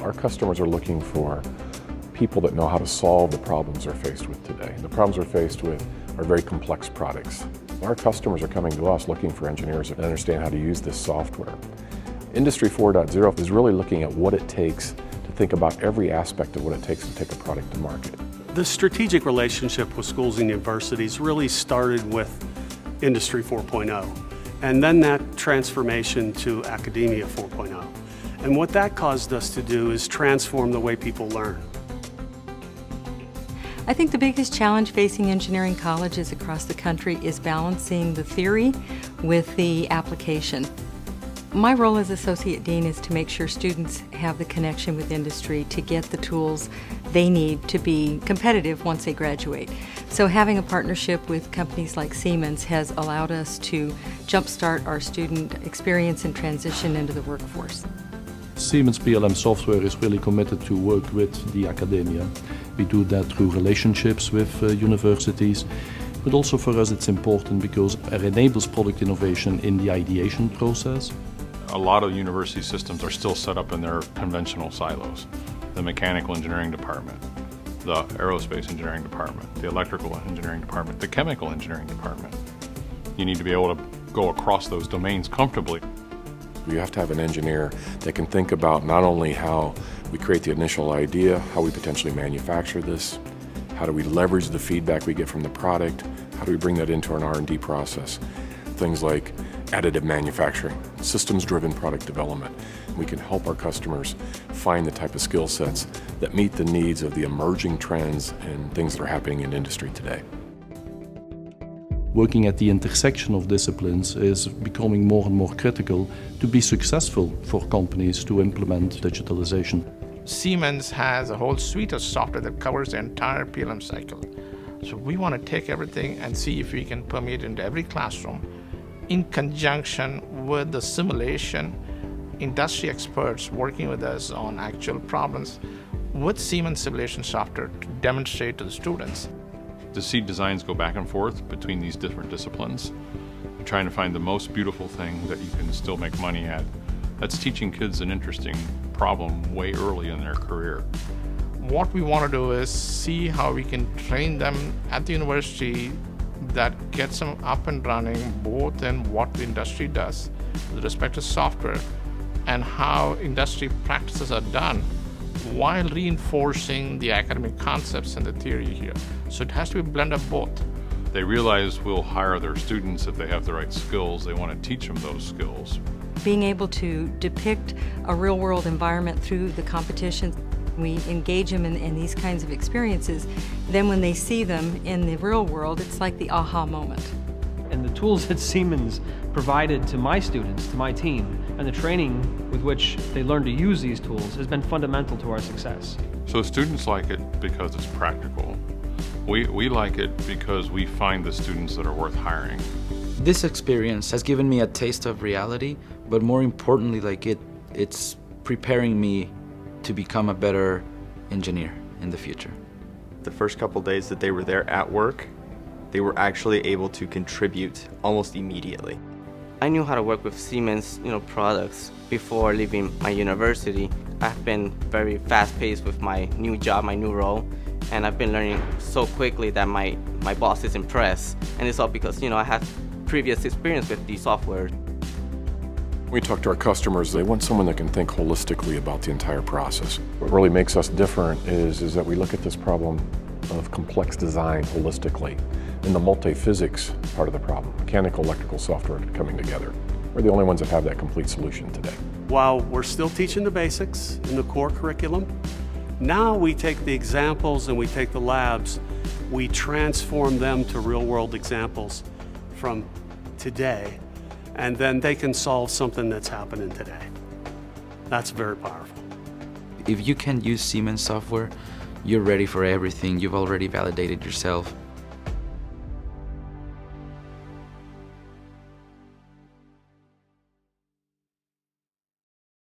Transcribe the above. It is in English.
Our customers are looking for people that know how to solve the problems they're faced with today. The problems we're faced with are very complex products. Our customers are coming to us looking for engineers that understand how to use this software. Industry 4.0 is really looking at what it takes to think about every aspect of what it takes to take a product to market. The strategic relationship with schools and universities really started with Industry 4.0, and then that transformation to Academia 4.0. And what that caused us to do is transform the way people learn. I think the biggest challenge facing engineering colleges across the country is balancing the theory with the application. My role as Associate Dean is to make sure students have the connection with industry to get the tools they need to be competitive once they graduate. So having a partnership with companies like Siemens has allowed us to jumpstart our student experience and transition into the workforce. Siemens PLM Software is really committed to work with the academia. We do that through relationships with universities, but also for us it's important because it enables product innovation in the ideation process. A lot of university systems are still set up in their conventional silos. The mechanical engineering department, the aerospace engineering department, the electrical engineering department, the chemical engineering department. You need to be able to go across those domains comfortably. You have to have an engineer that can think about not only how we create the initial idea, how we potentially manufacture this, how do we leverage the feedback we get from the product, how do we bring that into an R&D process. Things like additive manufacturing, systems-driven product development. We can help our customers find the type of skill sets that meet the needs of the emerging trends and things that are happening in industry today. Working at the intersection of disciplines is becoming more and more critical to be successful for companies to implement digitalization. Siemens has a whole suite of software that covers the entire PLM cycle. So we want to take everything and see if we can permeate into every classroom in conjunction with the simulation, industry experts working with us on actual problems with Siemens simulation software to demonstrate to the students. To see designs go back and forth between these different disciplines, trying to find the most beautiful thing that you can still make money at, that's teaching kids an interesting problem way early in their career. What we want to do is see how we can train them at the university that gets them up and running both in what the industry does with respect to software and how industry practices are done while reinforcing the academic concepts and the theory here. So it has to be a blend of both. They realize we'll hire their students if they have the right skills. They want to teach them those skills. Being able to depict a real-world environment through the competition, we engage them in these kinds of experiences. Then when they see them in the real world, it's like the aha moment. And the tools that Siemens provided to my students, to my team, and the training with which they learn to use these tools has been fundamental to our success. So students like it because it's practical. We like it because we find the students that are worth hiring. This experience has given me a taste of reality, but more importantly, it's preparing me to become a better engineer in the future. The first couple days that they were there at work, they were actually able to contribute almost immediately. I knew how to work with Siemens products before leaving my university. I've been very fast-paced with my new job, my new role, and I've been learning so quickly that my boss is impressed. And it's all because I had previous experience with the software. We talk to our customers, they want someone that can think holistically about the entire process. What really makes us different is that we look at this problem of complex design holistically in the multi-physics part of the problem, mechanical, electrical, software coming together. We're the only ones that have that complete solution today. While we're still teaching the basics in the core curriculum, now we take the examples and we take the labs, we transform them to real-world examples from today, and then they can solve something that's happening today. That's very powerful. If you can use Siemens software, you're ready for everything. You've already validated yourself.